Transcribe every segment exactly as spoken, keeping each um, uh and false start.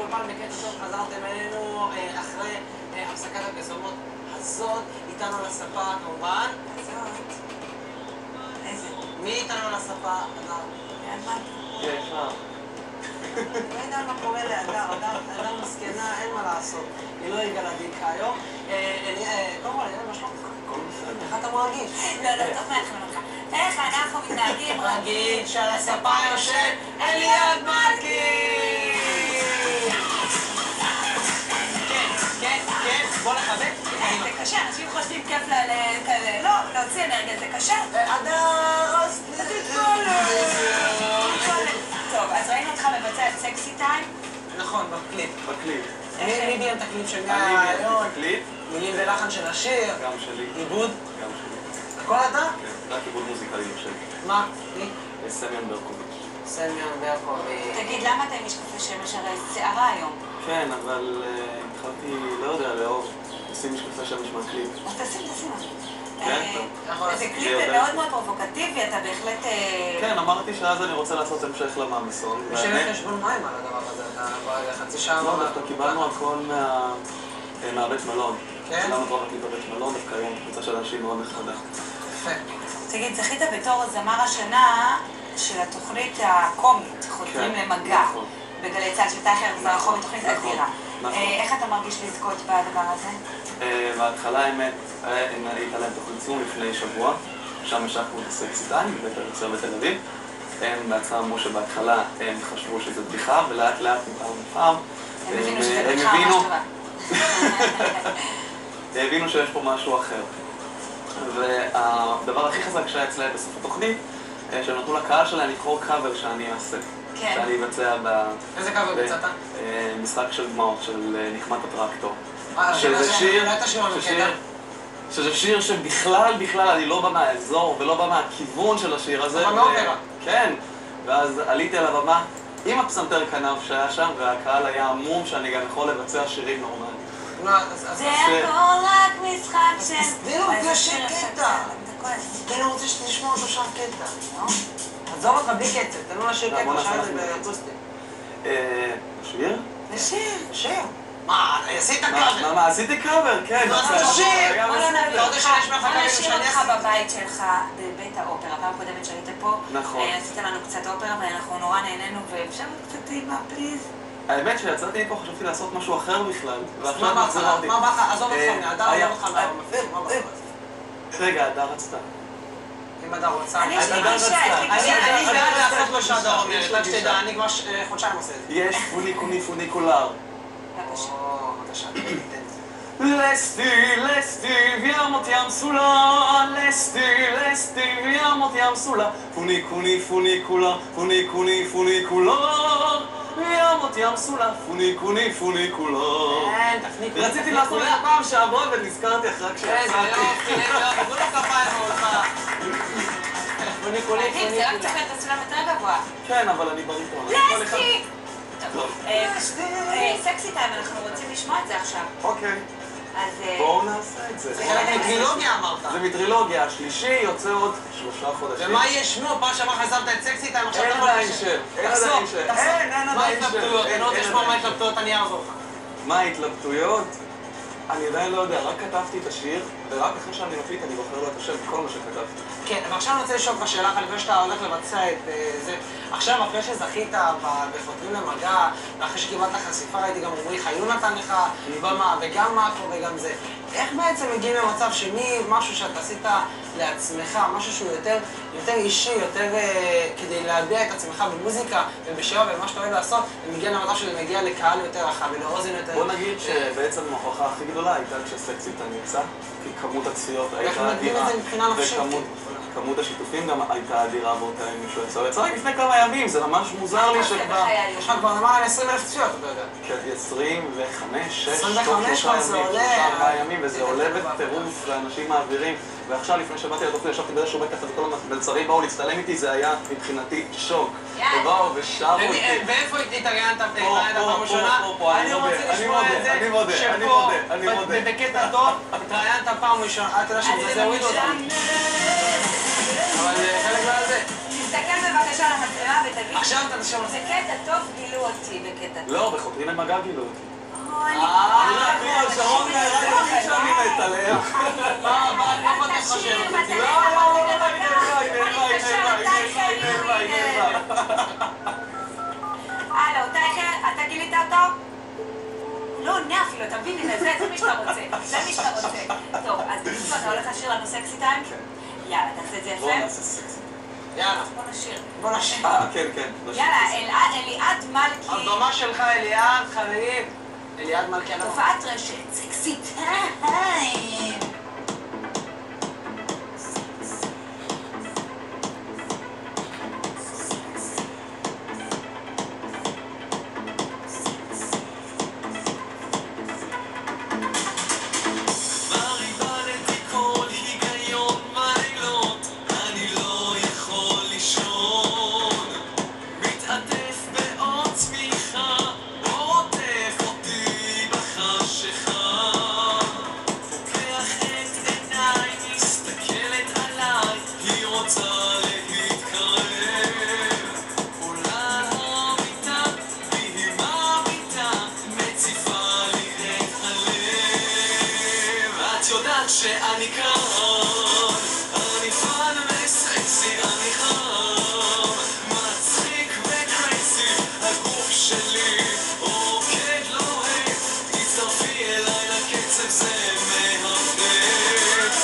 באולפן בקטע טוב, חזרתם אלינו אחרי הפסקת הפרסומות הזאת, איתנו על הספה כמובן. איזה? מי איתנו על הספה? אדר. כן, מה? לא יודע מה קורה לאדר, אדר מסכנה, אין מה לעשות. היא לא הגיעה לדיקה היום. קודם כל, מה שלומך? איך אתה מרגיש? לא, לא, טוב מאחלים אותך. איך אנחנו מתנהגים רגיל שעל הספה יושב אליעד מלכי! כן, כן, כן, בוא נחבק. זה קשה, אנשים חושבים כיף לכזה, לא, להוציא אנרגיה, זה קשה. אדר, אז תתקול! טוב, אז ראינו אותך מבצע את סקסי טיים? נכון, בקליפ. בקליפ. מי ביים את הקליפ של גיא אני ביים את היום? הקליפ. מילים ולחן של השיר. גם שלי. עיבוד? גם שלי. הכל אתה? כן, רק עיבוד מוזיקלי יושב. מה? מי? סמיון ברקוביץ'. סמיון ברקוביץ'. תגיד, למה אתה עם משקפי שמש? הרי שערה היום. כן, אבל התחלתי, לא יודע, לאהוב. עושים משקפי שמש מהקליפ. אז תשים, תשים. כן, טוב. זה קליפ מאוד מאוד פרובוקטיבי, אתה בהחלט... כן, אמרתי שאז אני רוצה לעשות המשך למאמיסון. יושבת חשבון מים על הדבר הזה, אתה כבר חצי שעה... לא, דווקא קיבלנו הכל מהבית מלון. כן? קיבלנו כבר הקליפ בבית מלון, דווקא היום קבוצה של אנשים מאוד נחמדה. יפה. תגיד, זכית בתור זמר השנה של התוכנית הקומית, חותרים למגע. נכון. בגלי צה"ל של טייכר וזרחוב, תוכנית אדירה. נכון. איך אתה מרגיש לזכות בדבר הזה? בהתחלה האמת, הייתה להם תוכנית סיום לפני שבוע, שם השקנו את הסקסי טיים, בבית היוצר בתל אביב. הם בעצמם אמרו שבהתחלה הם חשבו שזה בדיחה, ולאט לאט מפעם לפעם הם הבינו שזה בדיחה ממש טובה. הבינו שיש פה משהו אחר. והדבר הכי חזק שהיה אצלהם בסוף התוכנית, שהם נתנו לקהל שלהם לבחור קאבר שאני אעשה. כן. שאני אבצע ב... איזה קאבר ביצעת? משחק של דמעות, של נחמת הטרקטור. אה, שזה שיר, שיר, שזה שיר שבכלל, בכלל, אני לא בא מהאזור ולא בא מהכיוון של השיר הזה. אבל מאופרה. כן, ואז עליתי על הבמה עם הפסנתר כנף שהיה שם, והקהל היה עמום שאני גם יכול לבצע שירים נורמליים. זה הכל רק משחק של... תסתיר אותי השיר קטע. אני לא רוצה שתשמע אותו שם קטע. עזוב אותך בלי קצת, תן לו לשיר קטע, שאלה את זה באקוסטי. שיר? זה שיר, שיר. מה, עשית קאבר? מה, מה, עשיתי קאבר, כן. מה, זה שיר? בוא לא נביא לא יודע שיש אותך, בוא מאחורי נשאיר שאני אותך עשיתי. בבית שלך, בבית האופרה. פעם קודמת שהיית פה, נכון. עשית לנו קצת אופרה ואנחנו נורא נהנינו, ואפשר קצת טעימה, פליז. האמת שיצאתי פה, חשבתי לעשות משהו אחר בכלל. מה בא לך? מה בא לך? עזוב אותך מהדר, עזוב אותך מהמפיר, מה בא לך? רגע, הדר רצתה. אם הדר רוצה... אני יש לי גישה, יש לי גישה. אני בעד לעשות לו שהדר אומר, רק שתדע, אני כבר חודשיים עושה את זה. יש פוניקוני פוניקולר. בבקשה. או, בבקשה, תן. לסטי, לסטי, וימות ים סולה, לסטי, לסטי, וימות ים סולה, פוניקוני פוניקולר, פוניקוני פוניקולר, וימות ים סולה, פוניקוני פוניקולר. אין, תפניק. רציתי לעשות את זה פעם שעברה ונזכרתי אחרי כשיצאתי. איזה יופי, איזה יופי, בוא לא כפיים מאולך. פוניקולי, תגיד, זה רק צריך להיות הסולם יותר גבוה. כן, אבל אני בריטון. לסטי! טוב, סקסי טיים, אנחנו רוצים לשמוע את זה עכשיו. אוקיי, אז... בואו נעשה את זה. זה חלק מטרילוגיה אמרת. זה מטרילוגיה, השלישי יוצא עוד שלושה חודשים. ומה יהיה שמו? פעם שעבר חזרת את סקסי טיים, עכשיו אין אתה עדיין שם, אין תחזור, עדיין שם. תחזור. אין, אין מה עדיין שם. ההתלבטויות? אני לא רוצה אין לשמוע מה עדיין שם. ההתלבטויות, אני אעזור לך. מה ההתלבטויות? אני עדיין לא יודע, רק כתבתי את השיר, ורק אחרי שאני מפיק אני בוחר לו את השם, כל מה שכתבתי. כן, ועכשיו אני רוצה לשאול אותך שאלה אחת, לפני שאתה הולך לבצע את זה. עכשיו, אחרי שזכית בחותרים למגע, ואחרי שקיבלת חשיפה, ראיתי גם עמרי חיון נתן לך במה, וגם מאקו וגם זה. איך בעצם מגיעים למצב שמשהו שאתה עשית לעצמך, משהו שהוא יותר, יותר אישי, יותר כדי להביע את עצמך במוזיקה ובשירה ובמה שאתה אוהב לעשות, ומגיע למצב שזה מגיע לקהל יותר רחב ולאוזן יותר... בוא נגיד שבעצם ההוכחה הכי גדולה הייתה כשסקסי טיים יצא, כי כמות הצפיות הייתה אדירה, וכמות השיתופים גם הייתה אדירה באותה ימים שהוא יצא. יצא רק לפני כמה ימים, זה ממש מוזר לי שכבר... יש לך כבר למעלה עשרים אלף צפיות, אתה יודע. כן, עשרים וחמש, שש, עשרים וחמש שלושה זה ימים, עולה. שלושה ארבעה ימים, וזה עולה בטירוף ואנשים מעבירים. ועכשיו, לפני שבאתי לתוכנית, ישבתי באיזשהו בית ככה וכל המלצרים באו להצטלם איתי, זה היה מבחינתי שוק. ובאו ושרו אותי. ואיפה התראיינת פה, פעם ראשונה? פה, פה, אני רוצה לשמוע את זה, אני מודה, אני שפה, מודה, אני מודה. בקטע טוב, התראיינת פעם ראשונה. אתה יודע שזה הוריד אותם. אבל חלק מהזה. תסתכל בבקשה על המצלמה ותגיד... עכשיו אתה תשאול. זה קטע טוב, גילו אותי בקטע טוב. לא, בחותרים למגע גילו אותי. אוי, אה, אני שרון נהרג שאני מת עליה. מה, מה, מה אתה חושב? אתה לא, לא, לא, נהרג, נהרג, נהרג, נהרג, נהרג. הלו, טייקר, אתה גילית אותו? הוא לא עונה אפילו, אתה מבין? זה זה מי שאתה רוצה. זה מי שאתה רוצה. טוב, אז בקיצור, אתה הולך לשיר לנו סקסי טיים? יאללה, תעשה את זה בוא יפה. נעשה סקסי. יאללה, בוא נשיר. בוא נשיר. אה, כן, כן. יאללה, אליעד מלכי. הבמה שלך, אליעד, חברים. אליעד מלכי. תופעת רשת, סקסי טיים. שאני כאן, אני פן וסקסי, אני חם, מצחיק וקרייסי, הגוף שלי רוקד לוהט, תצטרפי אליי לקצב זה מהבדק.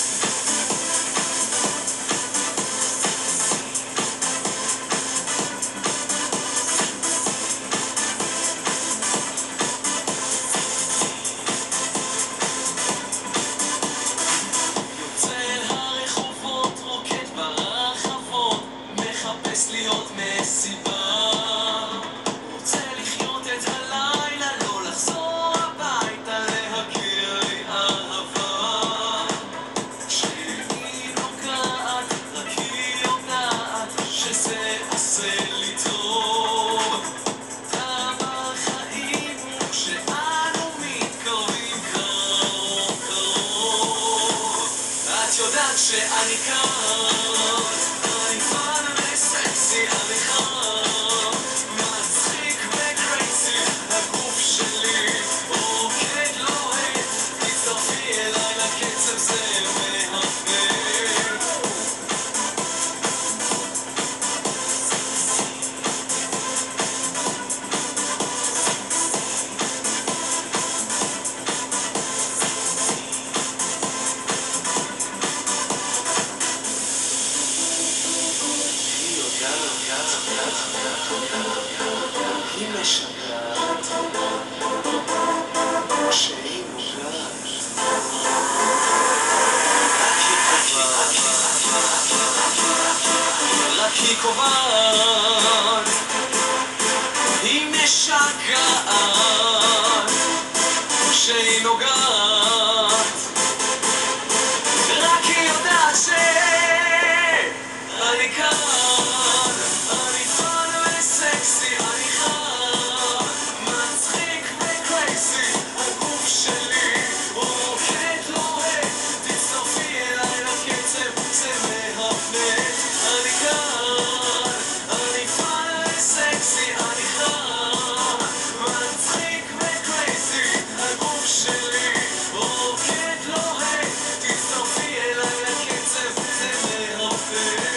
להיות מסיבה, רוצה לחיות את הלילה, לא לחזור הביתה, להכיר לי אהבה שהיא נוגעת, רק היא יודעת שזה עושה לי טוב. טעם החיים כשאנו מתקרבים קרוב קרוב, את יודעת שאני כאן, אני פן סקסי, אני חם, מצחיק וקרייסי, הגוף שלי רוקד לוהט, תצטרפי אליי לקצב זה מהבדק. היא משגעת כשהיא נוגעת, רק היא קובעת, היא משגעת כשהיא נוגעת, רק היא יודעת שאני כאן, אני פן וסקסי, אני חם, מצחיק וקרייסי, הגוף שלי רוקד לוהט, תצטרפי אליי לקצב זה מהבדק. אני כאן, אני פן וסקסי, אני חם, מצחיק וקרייסי, הגוף שלי רוקד לוהט, תצטרפי אליי לקצב זה מהבדק.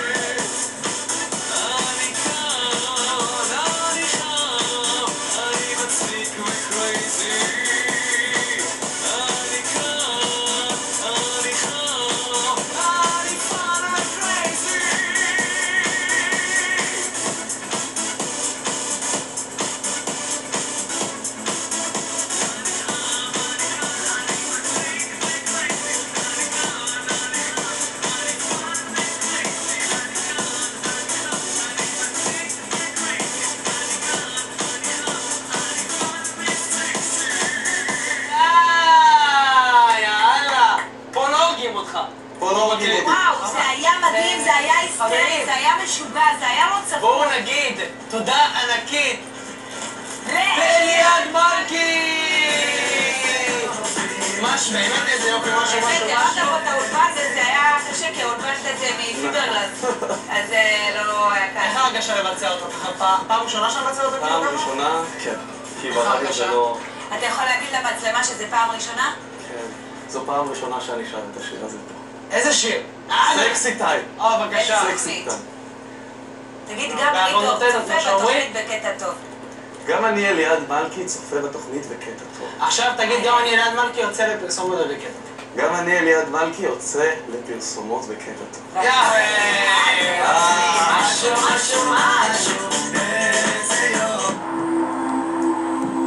וואו, זה היה מדהים, זה היה היסטרי, זה היה משוגע, זה היה לא צפוי. בואו נגיד תודה ענקית לאליעד מלכי! מה ממש, באמת איזה יופי, משהו, משהו, משהו. באמת, הרמת פה את האולפן וזה היה קשה, כי האולפנת את זה מפיברלס. אז זה לא היה קל. איך הרגשה לבצע אותו? פעם ראשונה שאתה מבצע אותו? פעם ראשונה, כן. כי ברדיו זה לא... אתה יכול להגיד למצלמה שזה פעם ראשונה? כן. זו פעם ראשונה שאני שר את השיר הזה פה. איזה שיר? סקסי טייפ. אה, בבקשה. סקסי טייפ. תגיד, גם אני טוב, צופה בתוכנית בקטע טוב. גם אני אליעד מלכי צופה בתוכנית בקטע טוב. עכשיו תגיד, גם אני אליעד מלכי יוצא לפרסומות ובקטע טוב. גם אני אליעד מלכי יוצא לפרסומות בקטע טוב. יאללה! משהו, משהו, משהו